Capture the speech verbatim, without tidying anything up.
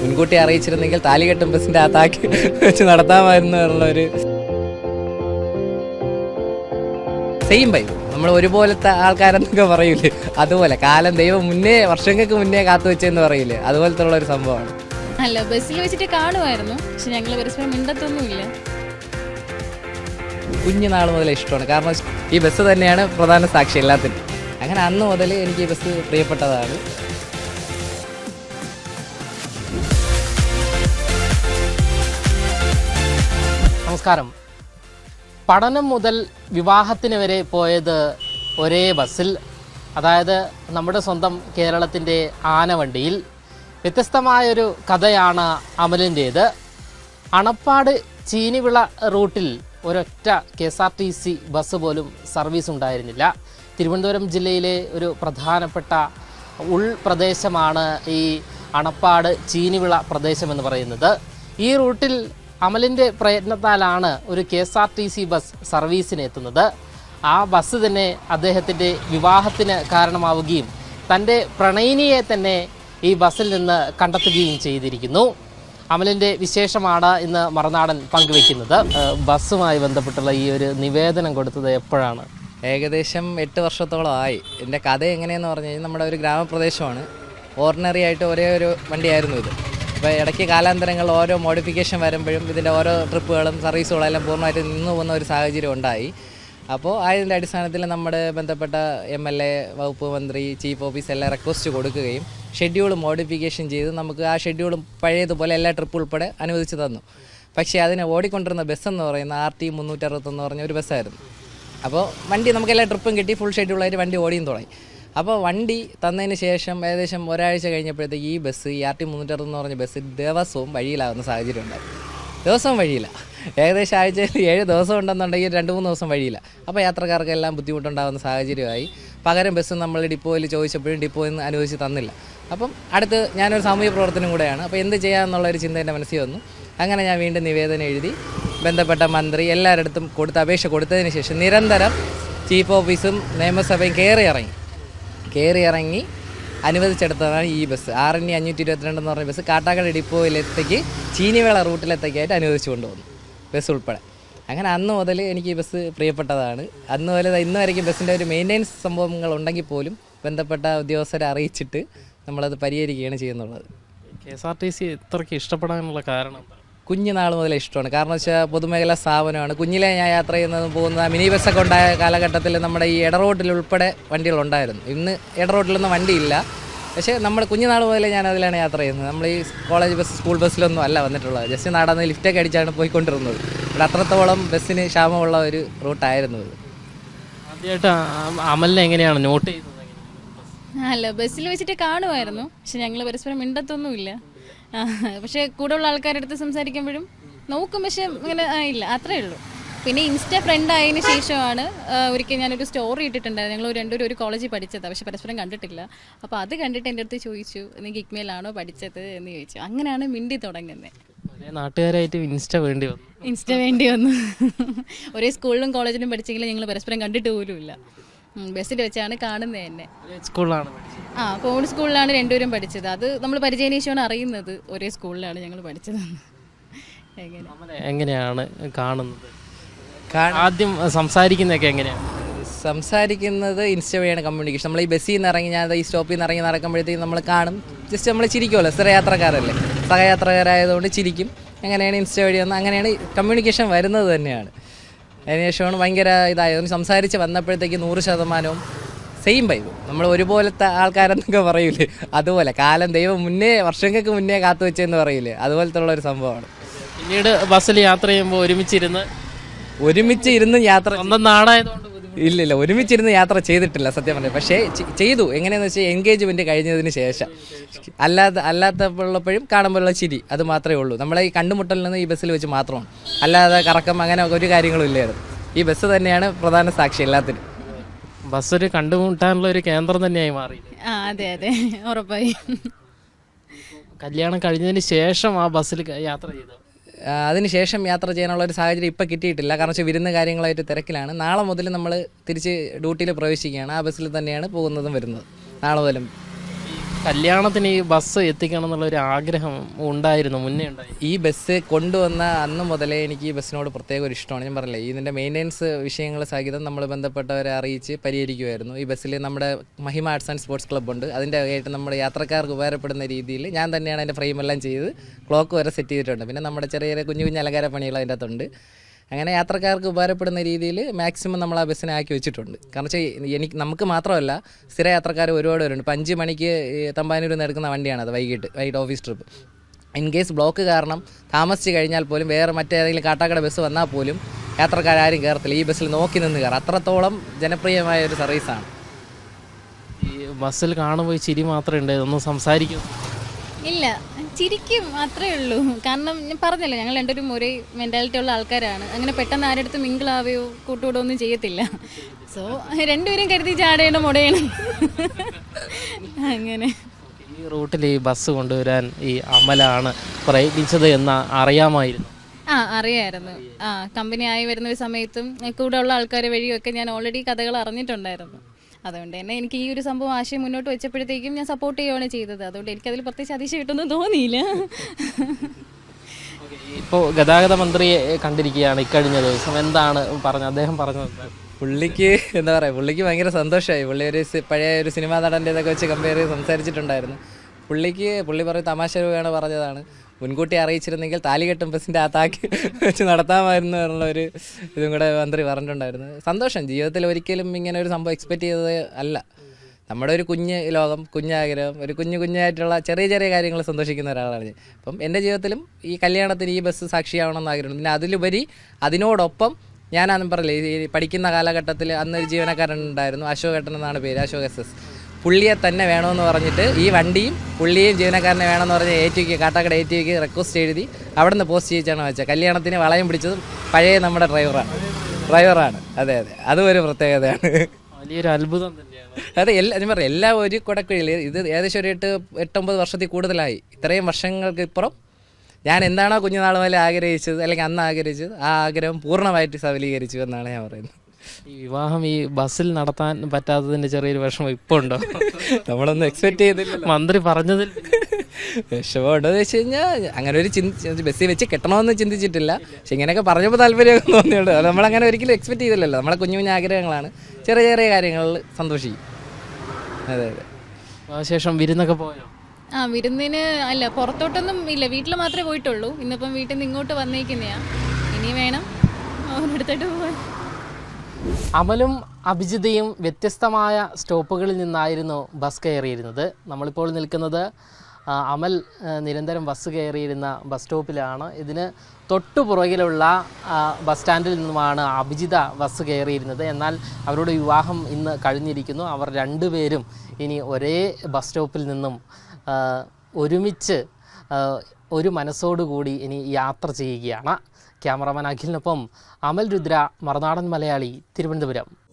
മുൻകൂട്ടി അറിയിച്ചിരുന്നെങ്കിൽ താലികെട്ടും ബസ്സിൻ്റെ അകത്താക്കി വെച്ച് നടത്താമായിരുന്നു എന്നുള്ളൊരു സെയിം വൈബ്. നമ്മൾ ഒരുപോലത്തെ ആൾക്കാരെന്നൊക്കെ പറയൂലേ, അതുപോലെ കാലം ദൈവം മുന്നേ വർഷങ്ങൾക്ക് മുന്നേ കാത്തു വെച്ചെന്ന് പറയില്ലേ, അതുപോലത്തെ ഉള്ള ഒരു സംഭവമാണ്. അല്ല, ബസ്സിൽ വെച്ചിട്ട് കാണുമായിരുന്നു, പക്ഷെ ഞങ്ങൾ പരസ്പരം മിണ്ടത്തൊന്നുമില്ല. കുഞ്ഞുനാൾ മുതലേ ഇഷ്ടമാണ്, കാരണം ഈ ബസ് തന്നെയാണ് പ്രധാന സാക്ഷി എല്ലാത്തിനും. അങ്ങനെ അന്ന് മുതൽ എനിക്ക് ഈ ബസ് പ്രിയപ്പെട്ടതാണ്. നമസ്കാരം. പഠനം മുതൽ വിവാഹത്തിന് വരെ പോയത് ഒരേ ബസ്സിൽ, അതായത് നമ്മുടെ സ്വന്തം കേരളത്തിൻ്റെ ആനവണ്ടിയിൽ. വ്യത്യസ്തമായൊരു കഥയാണ് അമലിൻ്റേത്. അണപ്പാട് ചീനിവിള റൂട്ടിൽ ഒരൊറ്റ K S R T C bus പോലും സർവീസ് ഉണ്ടായിരുന്നില്ല. തിരുവനന്തപുരം ജില്ലയിലെ ഒരു പ്രധാനപ്പെട്ട ഉൾപ്രദേശമാണ് ഈ അണപ്പാട് ചീനിവിള പ്രദേശമെന്ന് പറയുന്നത്. ഈ റൂട്ടിൽ അമലിൻ്റെ പ്രയത്നത്താലാണ് ഒരു K S R T C bus സർവീസിന് എത്തുന്നത്. ആ ബസ് തന്നെ അദ്ദേഹത്തിൻ്റെ വിവാഹത്തിന് കാരണമാവുകയും തൻ്റെ പ്രണയിനിയെ തന്നെ ഈ ബസ്സിൽ നിന്ന് കണ്ടെത്തുകയും ചെയ്തിരിക്കുന്നു. അമലിൻ്റെ വിശേഷമാണ് ഇന്ന് മറുനാടൻ പങ്കുവെക്കുന്നത്. ബസ്സുമായി ബന്ധപ്പെട്ടുള്ള ഈ ഒരു നിവേദനം കൊടുത്തത് എപ്പോഴാണ്? ഏകദേശം എട്ട് വർഷത്തോളമായി. എൻ്റെ കഥ എങ്ങനെയെന്ന് പറഞ്ഞു കഴിഞ്ഞാൽ, നമ്മുടെ ഒരു ഗ്രാമപ്രദേശമാണ്. ഓർഡിനറി ആയിട്ട് ഒരേ ഒരു വണ്ടിയായിരുന്നു ഇത്. അപ്പോൾ ഇടയ്ക്ക് കാലാന്തരങ്ങൾ ഓരോ മോഡിഫിക്കേഷൻ വരുമ്പോഴും ഇതിൻ്റെ ഓരോ ട്രിപ്പുകളും സർവീസുകളും എല്ലാം പൂർണ്ണമായിട്ട് നിന്നു പോകുന്ന ഒരു സാഹചര്യം ഉണ്ടായി. അപ്പോൾ അതിൻ്റെ അടിസ്ഥാനത്തിൽ നമ്മുടെ ബന്ധപ്പെട്ട എം എൽ എ, വകുപ്പ് മന്ത്രി, ചീഫ് ഓഫീസ് എല്ലാം റിക്വസ്റ്റ് കൊടുക്കുകയും ഷെഡ്യൂൾ മോഡിഫിക്കേഷൻ ചെയ്ത് നമുക്ക് ആ ഷെഡ്യൂളും പഴയതുപോലെ എല്ലാ ട്രിപ്പ് ഉൾപ്പെടെ അനുവദിച്ച് തന്നു. പക്ഷേ അതിന് ഓടിക്കൊണ്ടിരുന്ന ബസ്സെന്ന് പറയുന്ന ആർ ടി മുന്നൂറ്റി അറുപത്തൊന്ന് പറഞ്ഞ ഒരു ബസ്സായിരുന്നു. അപ്പോൾ വണ്ടി നമുക്ക് എല്ലാ ട്രിപ്പും കിട്ടി, ഫുൾ ഷെഡ്യൂളായിട്ട് വണ്ടി ഓടിയും തുടങ്ങി. അപ്പോൾ വണ്ടി തന്നതിന് ശേഷം ഏകദേശം ഒരാഴ്ച കഴിഞ്ഞപ്പോഴത്തേക്ക് ഈ ബസ് ഈ ആർ ടി മുന്നൂറ്റി അറുപത്തൊന്ന് പറഞ്ഞ ബസ് ദിവസവും വഴിയിലാവുന്ന സാഹചര്യം ഉണ്ടായി. ദിവസവും വഴിയില്ല, ഏകദേശം ആഴ്ചയിൽ ഏഴ് ദിവസം ഉണ്ടെന്നുണ്ടെങ്കിൽ രണ്ട് മൂന്ന് ദിവസം വഴിയില്ല. അപ്പോൾ യാത്രക്കാർക്കെല്ലാം ബുദ്ധിമുട്ടുണ്ടാകുന്ന സാഹചര്യമായി. പകരം ബസ് നമ്മൾ ഡിപ്പോയിൽ ചോദിച്ചപ്പോഴും ഡിപ്പോയിൽ നിന്ന് അനുവദിച്ച് തന്നില്ല. അപ്പം അടുത്ത് ഞാനൊരു സാമൂഹ്യ പ്രവർത്തനം കൂടെയാണ്, അപ്പോൾ എന്ത് ചെയ്യാമെന്നുള്ളൊരു ചിന്ത എൻ്റെ മനസ്സിൽ വന്നു. അങ്ങനെ ഞാൻ വീണ്ടും നിവേദനം എഴുതി ബന്ധപ്പെട്ട മന്ത്രി എല്ലാവരുടെ കൊടുത്ത് അപേക്ഷ കൊടുത്തതിന് ശേഷം നിരന്തരം ചീഫ് ഓഫീസും നിയമസഭയും കയറി ഇറങ്ങി കയറി ഇറങ്ങി അനുവദിച്ചെടുത്തതാണ് ഈ ബസ്. ആർ എൻ ഇ അഞ്ഞൂറ്റി ഇരുപത്തിരണ്ട് എന്ന് പറഞ്ഞ ബസ് കാട്ടാക്കട ഡിപ്പോയിലെത്തേക്ക് ചീനിവേള റൂട്ടിലെത്തേക്കായിട്ട് അനുവദിച്ചു കൊണ്ടുവന്നു, ബസ് ഉൾപ്പെടെ. അങ്ങനെ അന്ന് മുതൽ എനിക്ക് ഈ ബസ് പ്രിയപ്പെട്ടതാണ്. അന്ന് മുതൽ ഇന്ന് വരയ്ക്കും ബസ്സിൻ്റെ ഒരു മെയിൻ്റെനൻസ് സംഭവങ്ങൾ ഉണ്ടെങ്കിൽ പോലും ബന്ധപ്പെട്ട ഉദ്യോഗസ്ഥരെ അറിയിച്ചിട്ട് നമ്മളത് പരിഹരിക്കുകയാണ് ചെയ്യുന്നുള്ളത്. K S R T C ഇത്രയ്ക്ക് ഇഷ്ടപ്പെടാനുള്ള കാരണം? കുഞ്ഞുനാൾ മുതലേ ഇഷ്ടമാണ്, കാരണം വെച്ചാൽ പൊതുമേഖലാ സ്ഥാപനമാണ്. കുഞ്ഞിലെ ഞാൻ യാത്ര ചെയ്യുന്നത് പോകുന്ന മിനി ബസ്സൊക്കെ ഉണ്ടായ കാലഘട്ടത്തിൽ നമ്മുടെ ഈ ഇടറോട്ടിൽ ഉൾപ്പെടെ വണ്ടികളുണ്ടായിരുന്നു. ഇന്ന് ഇടറോട്ടിലൊന്നും വണ്ടിയില്ല, പക്ഷേ നമ്മൾ കുഞ്ഞുനാൾ മുതലേ ഞാൻ അതിലാണ് യാത്ര ചെയ്യുന്നത്. നമ്മൾ ഈ കോളേജ് ബസ്, സ്കൂൾ ബസ്സിലൊന്നും അല്ല വന്നിട്ടുള്ളത്. ജസ്റ്റ് നടന്ന് ലിഫ്റ്റൊക്കെ അടിച്ചാണ് പോയിക്കൊണ്ടിരുന്നത്. ഇവിടെ അത്രത്തോളം ബസ്സിന് ക്ഷാമമുള്ള ഒരു റൂട്ടായിരുന്നു ഇത്. ആദ്യമായിട്ട് അമലിനെ എങ്ങനെയാണ് നോട്ട് ചെയ്തത്? അല്ല, ബസ്സിൽ വെച്ചിട്ട് കാണുമായിരുന്നു, പക്ഷെ ഞങ്ങൾ പരസ്പരം മിണ്ടത്തൊന്നുമില്ല. പക്ഷെ കൂടെയുള്ള ആൾക്കാരുടെ അടുത്ത് സംസാരിക്കുമ്പോഴും നോക്കും, പക്ഷെ അങ്ങനെ ഇല്ല, അത്രേ ഉള്ളൂ. പിന്നെ ഇൻസ്റ്റ ഫ്രണ്ട് ആയതിനു ശേഷമാണ് ഒരിക്കൽ ഞാനൊരു സ്റ്റോറി ഇട്ടിട്ടുണ്ടായിരുന്നു. ഞങ്ങൾ രണ്ടുപേരും ഒരു കോളേജിൽ പഠിച്ചതാണ്, പക്ഷെ പരസ്പരം കണ്ടിട്ടില്ല. അപ്പോൾ അത് കണ്ടിട്ട് എൻ്റെ അടുത്ത് ചോദിച്ചു, നീ ഗിഗ്മയിലാണോ പഠിച്ചത് എന്ന് ചോദിച്ചു. അങ്ങനെയാണ് മിണ്ടി തുടങ്ങുന്നത്. നാട്ടുകാരായിട്ട് ഇൻസ്റ്റ വേണ്ടി വന്നു ഇൻസ്റ്റ വേണ്ടി വന്നു ഒരേ സ്കൂളിലും കോളേജിലും പഠിച്ചെങ്കിലും ഞങ്ങൾ പരസ്പരം കണ്ടിട്ട് പോലുമില്ല. ബസ്സിൽ വെച്ചാണ് കാണുന്നത് തന്നെ. സ്കൂളിലാണ് ആ കോവിഡ് സ്കൂളിലാണ് രണ്ടുപേരും പഠിച്ചത്. അത് നമ്മൾ പരിചയനേശമാണ് അറിയുന്നത് ഒരേ സ്കൂളിലാണ് ഞങ്ങൾ പഠിച്ചതെന്ന്. എങ്ങനെയാണ് കാണുന്നത്? ആദ്യം സംസാരിക്കുന്നതൊക്കെ എങ്ങനെയാണ്? സംസാരിക്കുന്നത് ഇൻസ്റ്റ വഴിയാണ് കമ്മ്യൂണിക്കേഷൻ. നമ്മൾ ഈ ബസ്സിൽ നിന്ന് ഇറങ്ങി, ഞാൻ ഈ സ്റ്റോപ്പിൽ നിന്ന് ഇറങ്ങി നടക്കുമ്പോഴത്തേക്കും നമ്മൾ കാണും, ജസ്റ്റ് നമ്മൾ ചിരിക്കുമല്ലോ, സ്ഥിരയാത്രക്കാരല്ലേ, സഹയാത്രക്കാരായതുകൊണ്ട് ചിരിക്കും. അങ്ങനെയാണ് ഇൻസ്റ്റ വഴി വന്ന് അങ്ങനെയാണ് കമ്മ്യൂണിക്കേഷൻ വരുന്നത് തന്നെയാണ്. അതിനുശേഷമാണ് ഭയങ്കര ഇതായത്. സംസാരിച്ച് വന്നപ്പോഴത്തേക്ക് നൂറ് ശതമാനവും സെയിം വൈബ്. നമ്മൾ ഒരുപോലത്തെ ആൾക്കാരെന്നൊക്കെ പറയൂലേ, അതുപോലെ കാലം ദൈവം മുന്നേ വർഷങ്ങൾക്ക് മുന്നേ കാത്തു വെച്ചെന്ന് പറയൂലേ, അതുപോലത്തെ ഉള്ളൊരു സംഭവമാണ്. പിന്നീട് ബസ്സിൽ യാത്ര ചെയ്യുമ്പോൾ ഒരുമിച്ചിരുന്ന് ഒരുമിച്ച് ഇരുന്ന് യാത്ര സ്വന്തം നാടായതുകൊണ്ട് ഇല്ലില്ല ഒരുമിച്ചിരുന്ന് യാത്ര ചെയ്തിട്ടില്ല സത്യം പറഞ്ഞത്. പക്ഷേ ചെയ്തു എങ്ങനെയാണെന്ന് വെച്ചാൽ എൻഗേജ്മെൻറ്റ് കഴിഞ്ഞതിന് ശേഷം. അല്ലാതെ അല്ലാത്തപ്പോഴുള്ളപ്പോഴും കാണുമ്പോഴുള്ള ചിരി, അത് മാത്രമേ ഉള്ളൂ. നമ്മളെ ഈ കണ്ടുമുട്ടലിൽ നിന്ന് ഈ ബസ്സിൽ വെച്ച് മാത്രമാണ്, അല്ലാതെ കറക്കം അങ്ങനെ ഒരു കാര്യങ്ങളും ഇല്ലായിരുന്നു. ഈ ബസ് തന്നെയാണ് പ്രധാന സാക്ഷി എല്ലാത്തിനും. ബസ് ഒരു കണ്ടുമുട്ടാനുള്ള ഒരു കേന്ദ്രം തന്നെയായി മാറി. ആ അതെ അതെ, ഉറപ്പായി. കല്യാണം കഴിഞ്ഞതിന് ശേഷം ആ ബസ്സിൽ യാത്ര ചെയ്തു. അതിനുശേഷം യാത്ര ചെയ്യാനുള്ള ഒരു സാഹചര്യം ഇപ്പോൾ കിട്ടിയിട്ടില്ല, കാരണം വെച്ചാൽ വിരുന്ന് കാര്യങ്ങളായിട്ട് തിരക്കിലാണ്. നാളെ മുതൽ നമ്മൾ തിരിച്ച് ഡ്യൂട്ടിയിൽ പ്രവേശിക്കുകയാണ്. ആ ബസ്സിൽ തന്നെയാണ് പോകുന്നതും വരുന്നത് നാളെ മുതലും. കല്യാണത്തിന് ഈ ബസ് എത്തിക്കണം എന്നുള്ളൊരു ആഗ്രഹം ഉണ്ടായിരുന്നു, മുന്നേ ഉണ്ടായി. ഈ ബസ് കൊണ്ടുവന്ന അന്ന് മുതലേ എനിക്ക് ഈ ബസ്സിനോട് പ്രത്യേക ഒരു ഇഷ്ടമാണ്. ഞാൻ പറഞ്ഞില്ലേ, ഇതിൻ്റെ മെയിൻ്റെനൻസ് വിഷയങ്ങൾ സഹിതം നമ്മൾ ബന്ധപ്പെട്ടവരെ അറിയിച്ച് പരിഹരിക്കുമായിരുന്നു. ഈ ബസ്സിൽ നമ്മുടെ മഹിമ ആർട്സ് ആൻഡ് സ്പോർട്സ് ക്ലബ്ബുണ്ട്. അതിൻ്റെ ആയിട്ട് നമ്മുടെ യാത്രക്കാർക്ക് ഉപകാരപ്പെടുന്ന രീതിയിൽ ഞാൻ തന്നെയാണ് അതിൻ്റെ ഫ്രെയിമെല്ലാം ചെയ്ത് ക്ലോക്ക് വരെ സെറ്റ് ചെയ്തിട്ടുണ്ട്. പിന്നെ നമ്മുടെ ചെറിയ ചെറിയ കുഞ്ഞു കുഞ്ഞു അലങ്കാര പണികൾ അതിൻ്റെ അകത്തുണ്ട്. അങ്ങനെ യാത്രക്കാർക്ക് ഉപകാരപ്പെടുന്ന രീതിയിൽ മാക്സിമം നമ്മൾ ആ ബസ്സിനെ ആക്കി വെച്ചിട്ടുണ്ട്. കാരണം വെച്ചാൽ എനിക്ക് നമുക്ക് മാത്രമല്ല, സ്ഥിര യാത്രക്കാർ ഒരുപാട് പേരുണ്ട്. ഇപ്പം അഞ്ച് മണിക്ക് തമ്പാനൂരിൽ നിന്ന് എടുക്കുന്ന വണ്ടിയാണത്, വൈകിട്ട് വൈകിട്ട് office trip. In case block കാരണം താമസിച്ച് കഴിഞ്ഞാൽ പോലും വേറെ മറ്റേതെങ്കിലും കാട്ടാക്കട ബസ് വന്നാൽ പോലും യാത്രക്കാരും കയറത്തില്ല. ഈ ബസ്സിൽ നോക്കി നിന്ന് കയറാം. അത്രത്തോളം ജനപ്രിയമായ ഒരു സർവീസാണ്. ഈ ബസ്സിൽ കാണുമ്പോൾ ചിരി മാത്രമേ ഉണ്ട്, ഒന്നും സംസാരിക്കും ഇല്ല, ചിരിക്കും അത്രേ ഉള്ളൂ. കാരണം ഞാൻ പറഞ്ഞല്ലോ, ഞങ്ങൾ രണ്ടുപേരും ഒരേ മെൻറ്റാലിറ്റി ഉള്ള ആൾക്കാരാണ്. അങ്ങനെ പെട്ടെന്ന് ആരെടുത്ത് മിങ്കിളാവുകയോ കൂട്ടുകൂടോ ഒന്നും ചെയ്യത്തില്ല. സോ രണ്ടുപേരും കരുതി ചാടേണം മുടയണം അങ്ങനെ. ഈ റൂട്ടിൽ ഈ ബസ് കൊണ്ടുവരാൻ ഈ അമലാണ് പ്രയത്നിച്ചത് എന്ന് അറിയാമായിരുന്നു. ആ അറിയായിരുന്നു. ആ കമ്പനി ആയി വരുന്ന ഒരു സമയത്തും കൂടെ ഉള്ള ആൾക്കാരെ വഴിയൊക്കെ ഞാൻ ഓൾറെഡി കഥകൾ അറിഞ്ഞിട്ടുണ്ടായിരുന്നു. അതുകൊണ്ട് തന്നെ എനിക്ക് ഈ ഒരു സംഭവം ആശയം മുന്നോട്ട് വെച്ചപ്പോഴത്തേക്കും ഞാൻ സപ്പോർട്ട് ചെയ്യുകയാണ് ചെയ്തത്. അതുകൊണ്ട് എനിക്കതിൽ പ്രത്യേകിച്ച് അതിശയമായിട്ടൊന്നും തോന്നിയില്ല. ഇപ്പോൾ ഗതാഗത മന്ത്രിയെ കണ്ടിരിക്കുകയാണ് ഇക്കഴിഞ്ഞ ദിവസം, എന്താണ് പറഞ്ഞത്? അദ്ദേഹം പറഞ്ഞത് പുള്ളിക്ക് എന്താ പറയുക, പുള്ളിക്ക് ഭയങ്കര സന്തോഷമായി. പുള്ളി ഒരു പഴയ ഒരു സിനിമാ നടൻ്റെ ഇതൊക്കെ വെച്ച് കമ്പയർ ചെയ്ത് സംസാരിച്ചിട്ടുണ്ടായിരുന്നു. പുള്ളിക്ക് പുള്ളി പറയും തമാശ രൂപയാണ് പറഞ്ഞതാണ്. മുൻകൂട്ടി അറിയിച്ചിരുന്നെങ്കിൽ താലികെട്ടും ബസ്സിൻ്റെ അകത്താക്കി വെച്ച് നടത്താമായിരുന്നു എന്നുള്ള ഒരു ഇതും കൂടെ മന്ത്രി പറഞ്ഞിട്ടുണ്ടായിരുന്നു. സന്തോഷം. ജീവിതത്തിൽ ഒരിക്കലും ഇങ്ങനെ ഒരു സംഭവം എക്സ്പെക്റ്റ് ചെയ്തത് അല്ല. നമ്മുടെ ഒരു കുഞ്ഞ് ലോകം, കുഞ്ഞാഗ്രഹം, ഒരു കുഞ്ഞു കുഞ്ഞായിട്ടുള്ള ചെറിയ ചെറിയ കാര്യങ്ങൾ സന്തോഷിക്കുന്ന ഒരാളാണ് ഞാൻ. അപ്പം എൻ്റെ ജീവിതത്തിലും ഈ കല്യാണത്തിന് ഈ ബസ് സാക്ഷിയാവണമെന്ന് ആഗ്രഹമുണ്ട്. പിന്നെ അതിലുപരി അതിനോടൊപ്പം ഞാനന്ന് പറയില്ലേ, ഈ പഠിക്കുന്ന കാലഘട്ടത്തിൽ അന്നൊരു ജീവനക്കാരൻ ഉണ്ടായിരുന്നു, അശോകേട്ടൻ എന്നാണ് പേര്, അശോക് എസ് എസ്. പുള്ളിയെ തന്നെ വേണമെന്ന് പറഞ്ഞിട്ട് ഈ വണ്ടിയും പുള്ളിയും ജീവനക്കാരനെ വേണമെന്ന് പറഞ്ഞ് എ ടി വിക്ക് കാട്ടാക്കട എ ടി വിക്ക് റിക്വസ്റ്റ് എഴുതി അവിടെ നിന്ന് പോസ്റ്റ് ചെയ്യിച്ചാണ് വെച്ചത്. കല്യാണത്തിന് വളയം പിടിച്ചതും പഴയ നമ്മുടെ ഡ്രൈവറാണ് ഡ്രൈവറാണ് അതെ അതെ അതും ഒരു പ്രത്യേകതയാണ്. വലിയൊരു അത്ഭുതം തന്നെയാണ്. അതെ, എല്ലാ ഞാൻ പറയാം, എല്ലാം ഒരു കുടക്കുഴിയിൽ ഇത് ഏകദേശം ഒരു എട്ട് എട്ടൊമ്പത് വർഷത്തിൽ കൂടുതലായി. ഇത്രയും വർഷങ്ങൾക്ക് ഇപ്പുറം ഞാൻ എന്താണോ കുഞ്ഞുനാൾ മുതൽ ആഗ്രഹിച്ചത്, അല്ലെങ്കിൽ അന്ന് ആഗ്രഹിച്ചത്, ആ ആഗ്രഹം പൂർണ്ണമായിട്ട് സഫലീകരിച്ചു എന്നാണ് ഞാൻ പറയുന്നത്. ഈ വിവാഹം ഈ ബസ്സിൽ നടത്താൻ പറ്റാത്തതിൻ്റെ ചെറിയൊരു വിഷമം ഇപ്പോൾ ഉണ്ടോ? നമ്മളൊന്നും എക്സ്പെക്ട് ചെയ്തില്ല. മന്ത്രി പറഞ്ഞതിൽ വിഷമം ഉണ്ടോയെന്ന് വെച്ച് കഴിഞ്ഞാൽ അങ്ങനെ ഒരു ചിന്തി ബസ്സിൽ വെച്ച് കെട്ടണമെന്ന് ചിന്തിച്ചിട്ടില്ല. പക്ഷെ ഇങ്ങനെയൊക്കെ പറഞ്ഞപ്പോൾ താല്പര്യമൊക്കെ തോന്നിയുള്ളൂ. അത് നമ്മളങ്ങനെ ഒരിക്കലും എക്സ്പെക്ട് ചെയ്തില്ലല്ലോ. നമ്മളെ കുഞ്ഞു കുഞ്ഞു ആഗ്രഹങ്ങളാണ്, ചെറിയ ചെറിയ കാര്യങ്ങളിൽ സന്തോഷിക്കും. അതെ അതെ. ശേഷം വിരുന്നൊക്കെ പോയോ? ആ വിരുന്നിന് അല്ല, പുറത്തോട്ടൊന്നും ഇല്ല, വീട്ടിൽ മാത്രമേ പോയിട്ടുള്ളൂ. ഇന്നിപ്പം വീട്ടിൽ നിന്ന് ഇങ്ങോട്ട് വന്നേക്കുന്നതാണ്. ഇനി വേണം ഓരോരുത്തോട്ട് പോകാൻ. അമലും അഭിജിതയും വ്യത്യസ്തമായ സ്റ്റോപ്പുകളിൽ നിന്നായിരുന്നു ബസ് കയറിയിരുന്നത്. നമ്മളിപ്പോൾ നിൽക്കുന്നത് അമൽ നിരന്തരം ബസ് കയറിയിരുന്ന ബസ് സ്റ്റോപ്പിലാണ്. ഇതിന് തൊട്ടു പുറകിലുള്ള ബസ് സ്റ്റാൻഡിൽ നിന്നുമാണ് അഭിജിത ബസ് കയറിയിരുന്നത്. എന്നാൽ അവരുടെ വിവാഹം ഇന്ന് കഴിഞ്ഞിരിക്കുന്നു. അവർ രണ്ടുപേരും ഇനി ഒരേ ബസ് സ്റ്റോപ്പിൽ നിന്നും ഒരുമിച്ച് ഒരു മനസ്സോടുകൂടി ഇനി യാത്ര ചെയ്യുകയാണ്. ക്യാമറമാൻ അഖിലിനൊപ്പം അമൽ രുദ്ര, മറുനാടൻ മലയാളി, തിരുവനന്തപുരം.